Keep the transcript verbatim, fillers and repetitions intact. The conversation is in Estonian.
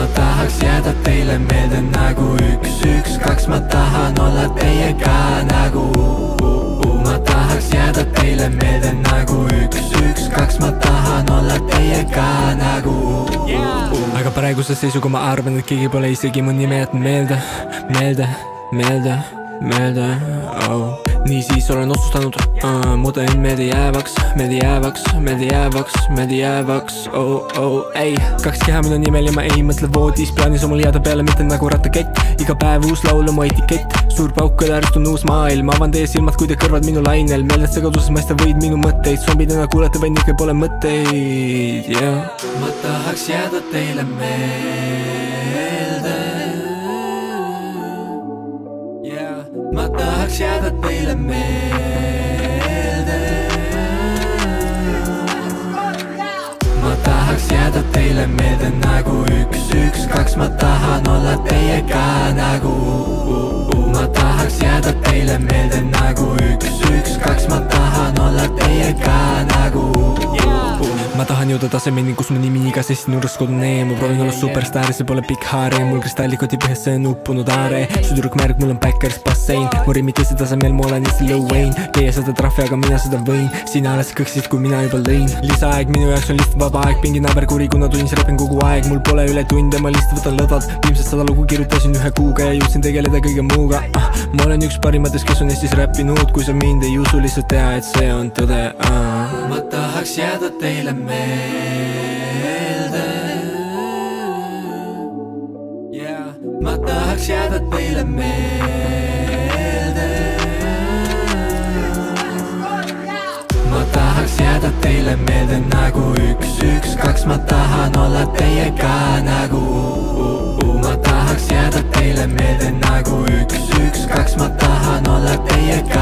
tahaks jääda teile meelde nagu üks, üks, kaks, ma tahan olla teiega nagu ma tahaks jääda teile meelde nagu üks, üks, kaks, ma tahan olla teiega nagu aga praeguse seisuga ma arvan, et keegi pole isegi mu nime jätnud meelde, meelde, meelde, meelde, oh. Niisiis olen otsustanud uh, muuta end meelde jäävaks, meelde jäävaks, meelde jäävaks, meelde jäävaks, oh, oh, ei kaks keha minu nimel ja ma ei mõtle voodis, plaanis omal jääda peale, mitte nagu rattakett. Iga päev uus laul on mu etikett, suur pauk, kõlarist on uus maailm. Avan teie silmad, kui te kõrvad minu lainel, meeled segaduses mõista võid minu mõtteid. Zombidena kuulete vaid nikke pole mõtteid, yeah. Ma tahaks jääda teile meelde, yeah. Ma tahaks jääda teile meelde, ma tahaks jääda teile meelde nagu üks, üks, kaks, ma tahan olla teiega nagu ma tahaks jääda teile meelde nagu üks, üks, kaks, ma tahan olla teiega nagu ma tahan jõuda tasemeni, kus mu nimi igas Eesti nurgas kodune. Ma proovin olla superstaar ja see pole pikk haare. Mul kristallikoti põhjasse on uppunud aare. Su tüdrukmärk, mul on Backers bassein. Mu rimmid teise tasemel, ma olen Eesti Lil Wayne. Teie seda trahvi, aga mina seda võin. Sina alles kõksid, kui mina juba lõin. Lisaaeg minu jaoks on lihtsalt vaba aeg. Pingi naaber kuri, kuna tunnis räpin kogu aeg. Mul pole üle tunde, ma lihtsalt võtan lõdvad. Viimsest sada lugu kirjutasin ühe kuuga ja jõudsin tegeleda kõige muuga ah, ma olen üks parimatest, kes on Eestis räppinud. Kui sa mind ei usu, lihtsalt tea, et see on tõde ah. Ma tahaks jääda teile meelde, yeah. Ma tahaks jääda teile meelde, ma tahaks jääda teile meelde nagu üks, üks, kaks, ma tahan olla teiega nagu ma tahaks jääda teile meelde nagu üks, üks, kaks, ma tahan olla teiega